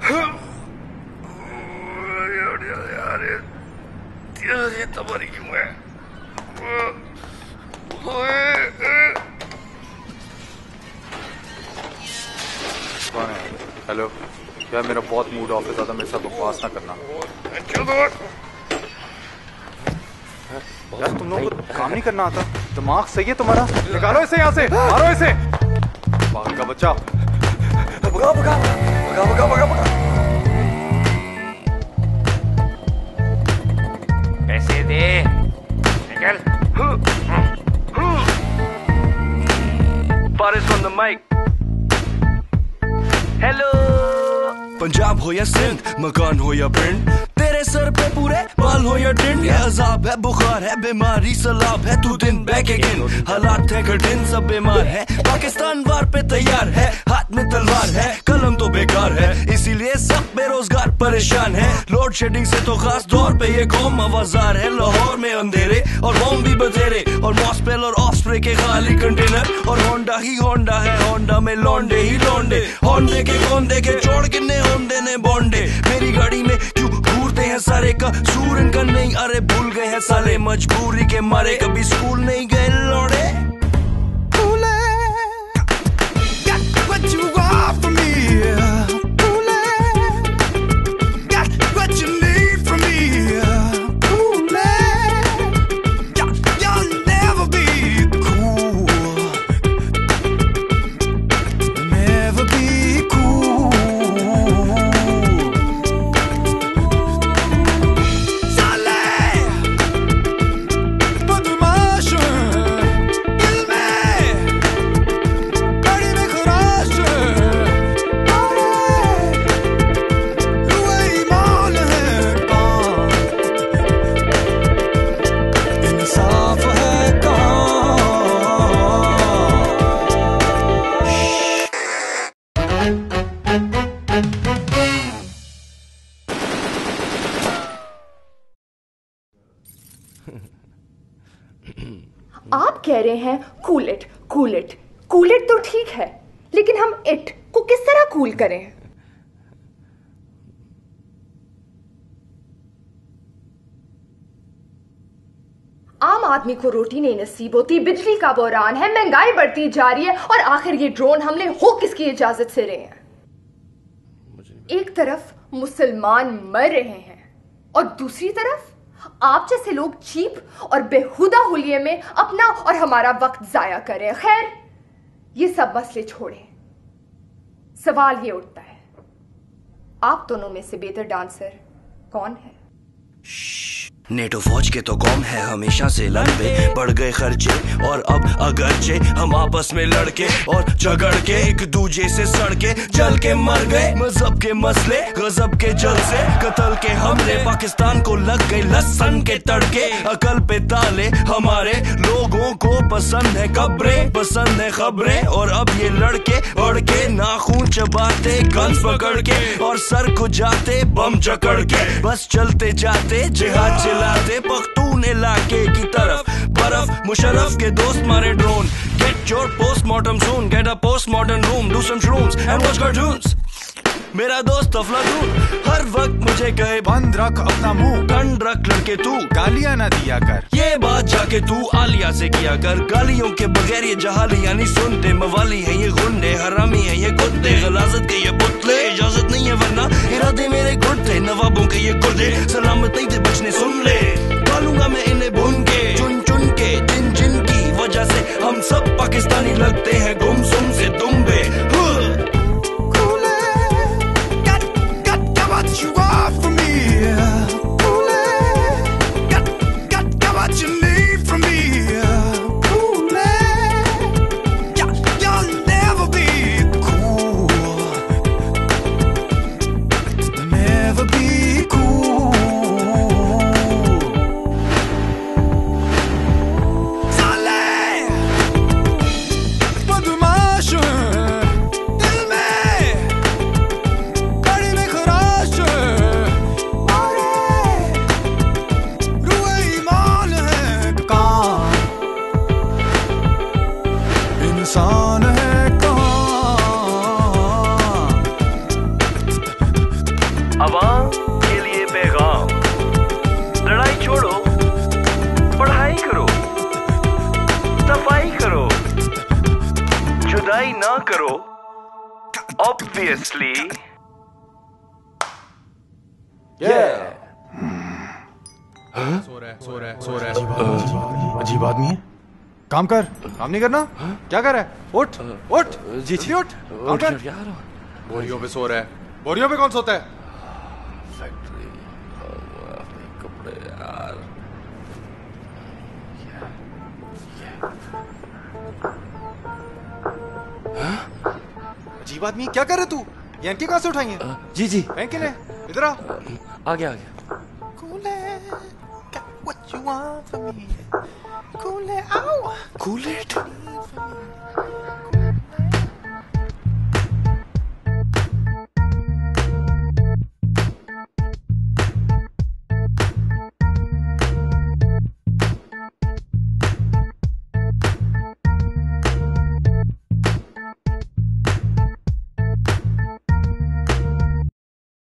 ये तुम्हारी क्यों है? कौन है? हेलो यार, मेरा बहुत मूड ऑफ है, ज़्यादा मेरे साथ बकवास ना करना यार। तुम लोगों को काम नहीं करना आता? दिमाग सही है तुम्हारा? निकालो इसे यहाँ से, मारो इसे। पागल का बच्चा। भगा भगा भगा भगा भगा भगा। पैसे दे, निकल। Paris on the mic. Hello. Punjab हो या सिंध, मकान हो या पिंड, तेरे सर पे पूरे बाल हो या टिंड, ये अजाब है, बुखार है, बीमारी सलाब है, तू दिन बैक अगेन। हालात है कठिन, सब बीमार है, पाकिस्तान वार पे तैयार है, हाथ में तलवार है, कलम तो बेकार है, इसीलिए सब बेरोजगार परेशान है। लोड शेडिंग से तो खास तौर पे ये कौम आवाजार है। लाहौर में अंधेरे और बॉम्ब भी बतेरे, और मॉस्पेल और ऑफस्प्रे के खाली कंटेनर, और होंडा ही होंडा है, होंडा में लौंडे ही लौंडे, होंडे के कौन देखे छोड़ किन्ने होंडे ने बॉन्डे। मेरी गाड़ी में क्यों घूरते हैं सारे का सूर इनका नहीं, अरे भूल गए हैं साले मजबूरी के मारे, कभी स्कूल नहीं गए लौड़े। आप कह रहे हैं cool it cool it cool it, तो ठीक है, लेकिन हम इट को किस तरह कूल करें? आम आदमी को रोटी नहीं नसीब होती, बिजली का बहरान है, महंगाई बढ़ती जा रही है, और आखिर ये ड्रोन हमले हो किसकी इजाजत से रहे हैं? एक तरफ मुसलमान मर रहे हैं और दूसरी तरफ आप जैसे लोग चीप और बेहुदा हुलिये में अपना और हमारा वक्त जाया करें। खैर, ये सब मसले छोड़ें, सवाल ये उठता है, आप दोनों में से बेहतर डांसर कौन है? नेटो फौज के तो कौम है हमेशा से लंबे, बढ़ गए खर्चे और अब अगरचे हम आपस में लड़के और झगड़ के एक दूजे से सड़के जल के मर गए। मजहब के मसले, गजब के जल से, कत्ल के हमले, पाकिस्तान को लग गए लहसन के तड़के, अकल पे ताले, हमारे लोगों को पसंद है कब्रें, पसंद है खबरें, और अब ये लड़के बढ़ के नाखून चबाते गन्स पकड़ के, और सर को जाते बम जकड़ के, बस चलते जाते जिहाद लाते पख्तून इलाके की तरफ, बर्फ मुशर्रफ के दोस्त मारे drone, get your postmortem soon, get a postmortem room, do some shrooms and watch cartoons. मेरा दोस्त अफलातून हर वक्त मुझे कहे बंद रख अपना मुंह, ठंड रख लड़के तू, गालियां ना दिया कर, ये बात जाके तू आलिया से किया कर, गालियों के बगैर ये जहालियां नहीं सुनते, मवाली है ये गुंडे, हरामी है ये कुत्ते, गलाजत के ये पुतले, इजाजत नहीं है वरना इरादे मेरे गुर्दे, नवाबों के ये गुर्दे सलामत नहीं थे बचने, सुन ले डालूंगा मैं इन्हें भून के, चुन चुन के, जिन जिन की वजह से हम सब पाकिस्तानी लगते हैं गुमसुम से दुम्बे। You are for me, got what you need from me, you'll never be cool, never be cool. अवाम के लिए पैगाम, लड़ाई छोड़ो, पढ़ाई करो, सफाई करो, जुदाई ना करो, ऑब्वियसली। सो रहा है। अजीब आदमी है। काम कर, काम नहीं करना? क्या कर रहा है? उठ उठ जी उठ, काम कर। बोरियों पे सो रहा है। बोरियों पे कौन सोता है? फैक्ट्री, कपड़े यार। अजीब आदमी, क्या कर रहे तू? ये इनके कहां से उठाई है? जी जी, बैंक के ने इधर आ। आ गया। What you want from me? Cool it out. Cool it.